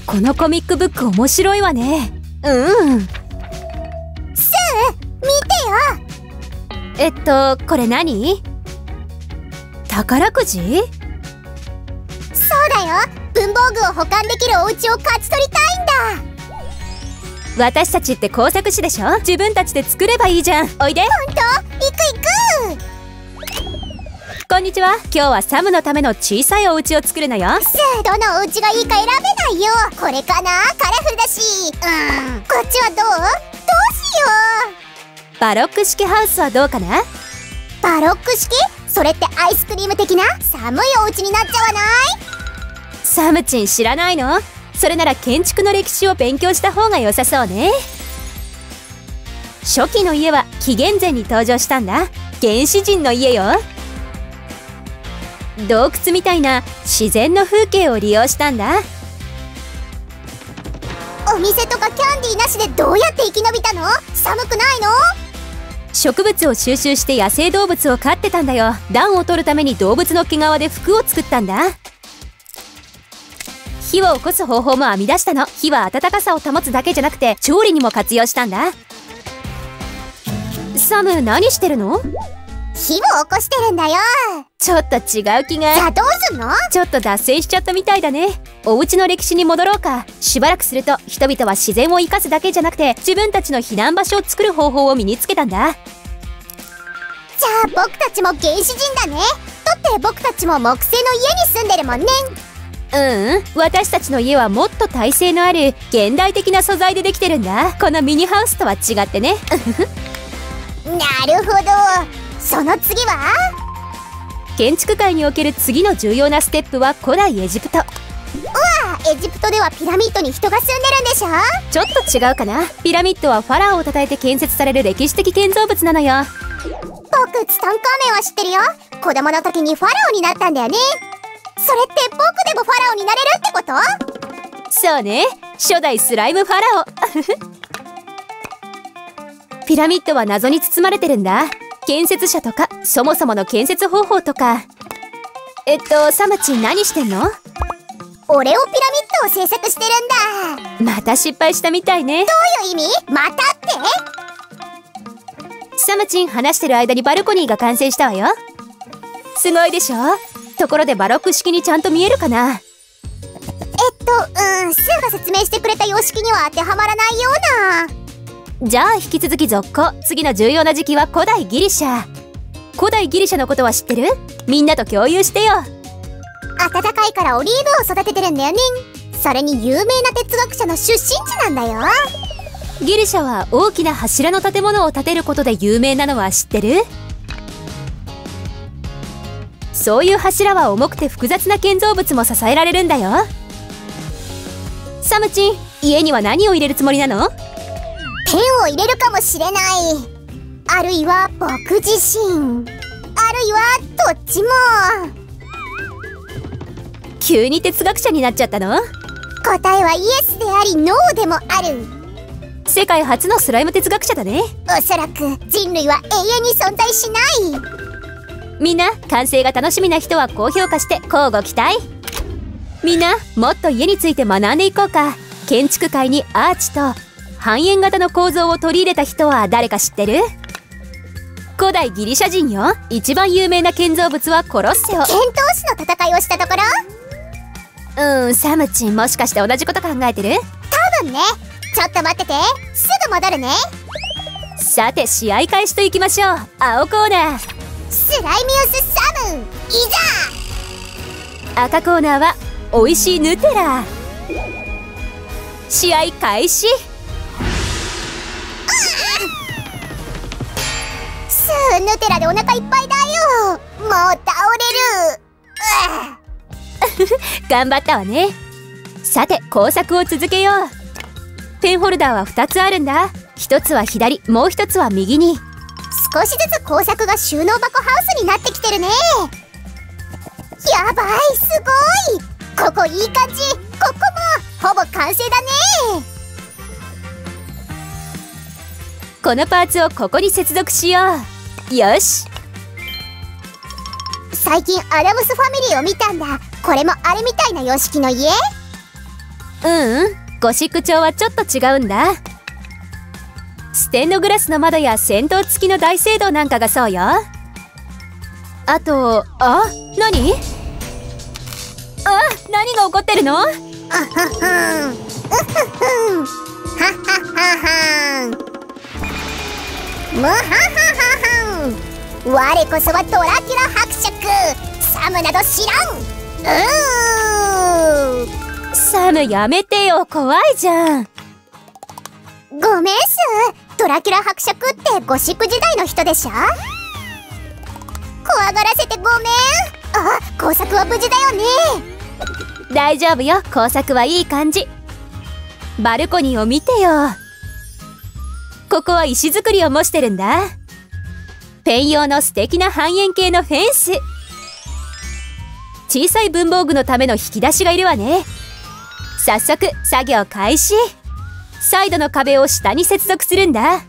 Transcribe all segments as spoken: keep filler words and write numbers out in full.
このコミックブック面白いわね。うん。 スー、見てよ。 えっとこれ何？宝くじ？ そうだよ。文房具を保管できるお家を勝ち取りたいんだ。 私たちって工作士でしょ。自分たちで作ればいいじゃん。おいで。 ほんと？行く行く。 こんにちは。今日はサムのための小さいお家を作るのよ。 スー、どのお家がいいか選べないよ。これかな？カラフルだし。うん、こっちはどう？どうしよう。バロック式ハウスはどうかな？ バロック式？それってアイスクリーム的な寒いお家になっちゃわない？ サムチン知らないの？それなら建築の歴史を勉強した方が良さそうね。初期の家は紀元前に登場したんだ。原始人の家よ。洞窟みたいな自然の風景を利用したんだ。 お店とかキャンディーなしでどうやって生き延びたの？寒くないの？ 植物を収集して野生動物を飼ってたんだよ。暖を取るために動物の毛皮で服を作ったんだ。火を起こす方法も編み出したの。火は暖かさを保つだけじゃなくて調理にも活用したんだ。サム、何してるの？ 火を起こしてるんだよ。 ちょっと違う気が。 じゃあどうすんの？ ちょっと脱線しちゃったみたいだね。お家の歴史に戻ろうか。しばらくすると人々は自然を生かすだけじゃなくて自分たちの避難場所を作る方法を身につけたんだ。 じゃあ僕たちも原始人だね。だって僕たちも木製の家に住んでるもんね。 ううん、私たちの家はもっと耐性のある現代的な素材でできてるんだ。このミニハウスとは違ってね。 なるほど。その次は？ 建築界における次の重要なステップは古代エジプト。 うわ、エジプトではピラミッドに人が住んでるんでしょ？ ちょっと違うかな。ピラミッドはファラオを称えて建設される歴史的建造物なのよ。 僕ツタンカーメンは知ってるよ。子供の時にファラオになったんだよね。それって僕でもファラオになれるってこと？ そうね、初代スライムファラオ。ピラミッドは謎に包まれてるんだ。建設者とかそもそもの建設方法とか。えっとサムチン、何してんの？ オレオピラミッドを制作してるんだ。また失敗したみたいね。 どういう意味？またって？ サムチン、話してる間にバルコニーが完成したわよ。すごいでしょ？ところでバロック式にちゃんと見えるかな？ えっと、うん、スーが説明してくれた様式には当てはまらないような。 じゃあ引き続き続行。次の重要な時期は古代ギリシャ。古代ギリシャのことは知ってる？みんなと共有してよ。 暖かいからオリーブを育ててるんだよね。それに有名な哲学者の出身地なんだよ。 ギリシャは大きな柱の建物を建てることで有名なのは知ってる？そういう柱は重くて複雑な建造物も支えられるんだよ。サムチン、家には何を入れるつもりなの？ ペンを入れるかもしれない。あるいは僕自身。あるいはどっちも。 急に哲学者になっちゃったの？ 答えはイエスでありノーでもある。 世界初のスライム哲学者だね。 おそらく人類は永遠に存在しない。 みんな、完成が楽しみな人は高評価して乞うご期待。みんな、もっと家について学んでいこうか。建築界にアーチと半円型の構造を取り入れた人は誰か知ってる？古代ギリシャ人よ。一番有名な建造物はコロッセオ。 剣闘士の戦いをしたところ？ うん、サムチン、もしかして同じこと考えてる？ 多分ね。ちょっと待ってて、すぐ戻るね。 さて、試合開始といきましょう。青コーナー、 スライミウスサム、いざ。 赤コーナーは美味しいヌテラ。試合開始。 すー、ヌテラでお腹いっぱいだよ。もう倒れる。 頑張ったわね。さて、工作を続けよう。ペンホルダーはふたつあるんだ。ひとつは左、もうひとつは右に。 少しずつ工作が収納箱ハウスになってきてるね。やばい、すごい。ここいい感じ。ここもほぼ完成だね。 このパーツをここに接続しよう。よし。 最近アダムスファミリーを見たんだ。これもあれみたいな様式の家？ ううんゴシック調はちょっと違うんだ。ステンドグラスの窓や尖塔付きの大聖堂なんかがそうよ。あと、あ、何？あ、何が起こってるの？ あははん、うっふふん、ははははん、むははははん。我こそはドラキュラ伯爵。サムなど知らん。うー。 サムやめてよ、怖いじゃん。 ごめんす。ドラキュラ伯爵ってゴシック時代の人でしょ。怖がらせてごめん。あ、工作は無事だよね。 大丈夫よ、工作はいい感じ。バルコニーを見てよ。ここは石造りを模してるんだ。ペン用の素敵な半円形のフェンス。小さい文房具のための引き出しがいるわね。早速作業開始。サイドの壁を下に接続するんだ。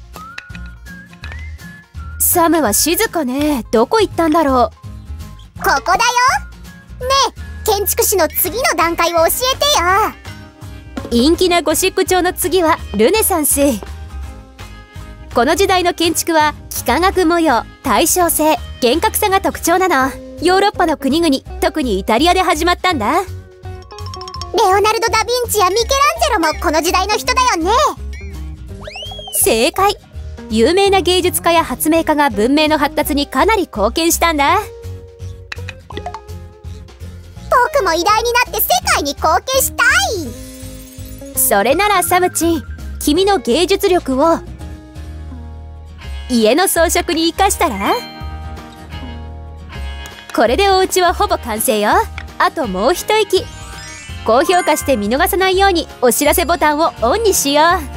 サムは静かね。どこ行ったんだろう。ここだよ。ねえ、建築士の次の段階を教えてよ。 陰気なゴシック調の次はルネサンス。この時代の建築は幾何学模様、対称性、厳格さが特徴なの。ヨーロッパの国々、特にイタリアで始まったんだ。 レオナルド・ダ・ヴィンチやミケランジェロもこの時代の人だよね。 正解。有名な芸術家や発明家が文明の発達にかなり貢献したんだ。 僕も偉大になって世界に貢献したい。 それならサムチン、君の芸術力を家の装飾に生かしたら？これでお家はほぼ完成よ。あともう一息。高評価して見逃さないようにお知らせボタンをオンにしよう。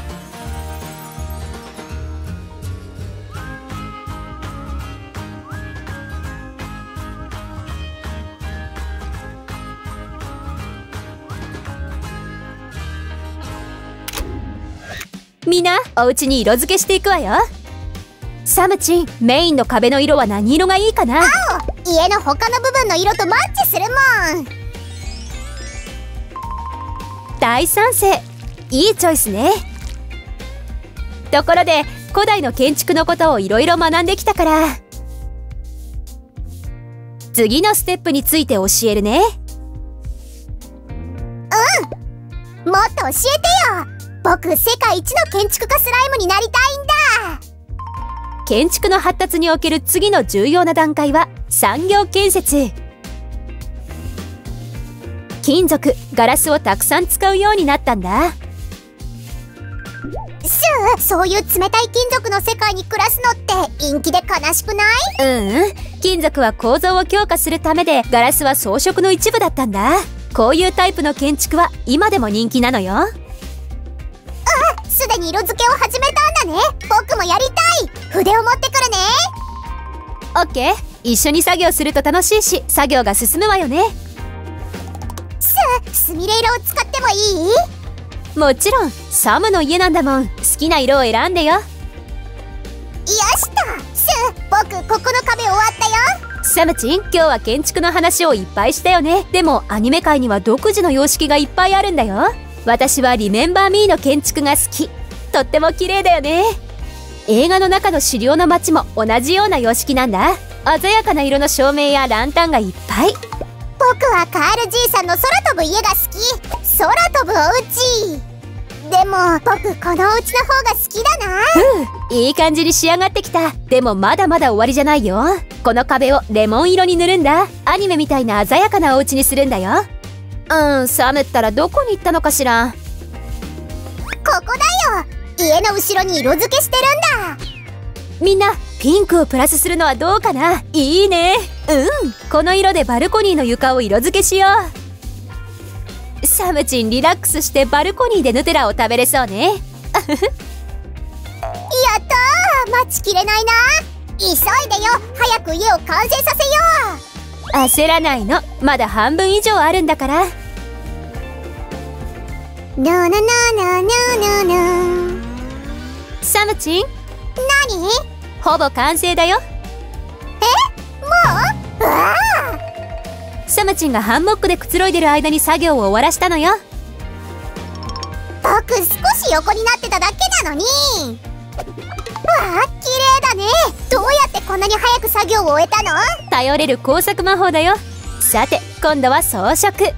みんなお家に色付けしていくわよ。サムチン、メインの壁の色は何色がいいかな？ 青。家の他の部分の色とマッチするもん。 大賛成。いいチョイスね。ところで古代の建築のことをいろいろ学んできたから、次のステップについて教えるね。 うん、もっと教えてよ。僕世界一の建築家スライムになりたいんだ。 建築の発達における次の重要な段階は産業建設。金属、ガラスをたくさん使うようになったんだ。 シュー、そういう冷たい金属の世界に暮らすのって陰気で悲しくない？ うんうん、金属は構造を強化するためで、ガラスは装飾の一部だったんだ。こういうタイプの建築は今でも人気なのよ。 あ、すでに色付けを始めたんだね。僕もやりたい。筆を持ってくるね。 オッケー。一緒に作業すると楽しいし、作業が進むわよね。 す、すみれ色を使ってもいい？ もちろん、サムの家なんだもん。好きな色を選んでよ。よした。す、僕ここの壁終わったよ。 サムチン、今日は建築の話をいっぱいしたよね。でもアニメ界には独自の様式がいっぱいあるんだよ。私はリメンバーミーの建築が好き。とっても綺麗だよね。映画の中の狩猟の街も同じような様式なんだ。鮮やかな色の照明やランタンがいっぱい。 僕はカールじいさんの空飛ぶ家が好き。空飛ぶお家。でも僕このお家の方が好きだな。 うん、いい感じに仕上がってきた。でもまだまだ終わりじゃないよ。この壁をレモン色に塗るんだ。アニメみたいな鮮やかなお家にするんだよ。うん、サムったらどこに行ったのかしら。 ここだよ。家の後ろに色付けしてるんだ。 みんなピンクをプラスするのはどうかな。いいね。うん、この色でバルコニーの床を色付けしよう。サムチン、リラックスしてバルコニーでヌテラを食べれそうね。やったー、待ちきれないな。急いでよ。早く家を完成させよう。焦らないの。まだ半分以上あるんだから。 ななななななな。 サムチン、 何？ ほぼ完成だよ。 え？もう？うわー！ サムチンがハンモックでくつろいでる間に作業を終わらしたのよ。 僕少し横になってただけなのに。わあ、綺麗だね。どうやってこんなに早く作業を終えたの？ 頼れる工作魔法だよ。さて今度は装飾。装飾？や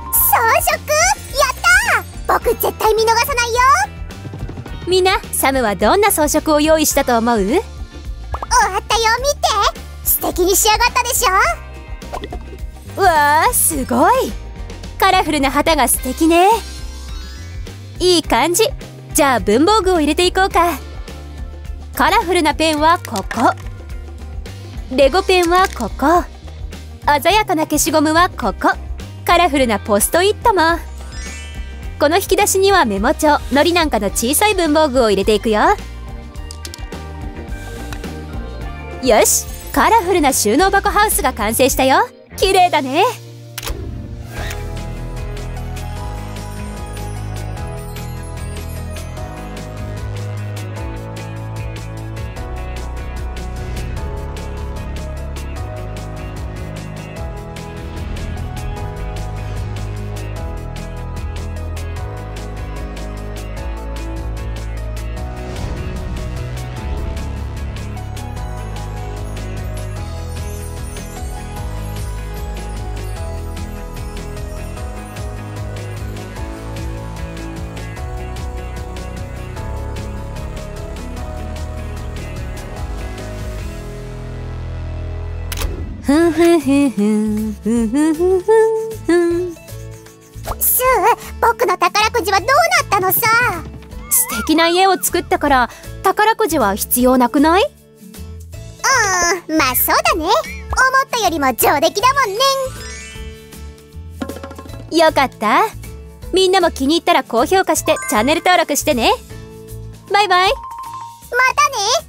ったー！僕絶対見逃さないよ。みんな、サムはどんな装飾を用意したと思う？ 終わったよ、見て。素敵に仕上がったでしょ。わあ、すごい。カラフルな旗が素敵ね。いい感じ。じゃあ文房具を入れていこうか。カラフルなペンはここ。レゴペンはここ。鮮やかな消しゴムはここ。カラフルなポストイットも。この引き出しにはメモ帳、のりなんかの小さい文房具を入れていくよ。よし、カラフルな収納箱ハウスが完成したよ。綺麗だね。ふんふんふんふんふんふんふんふん。 スー、僕の宝くじはどうなったのさ。 素敵な家を作ったから宝くじは必要なくない？ うん、まあそうだね。思ったよりも上出来だもんね。 よかった。みんなも気に入ったら高評価してチャンネル登録してね。バイバイ。 またね。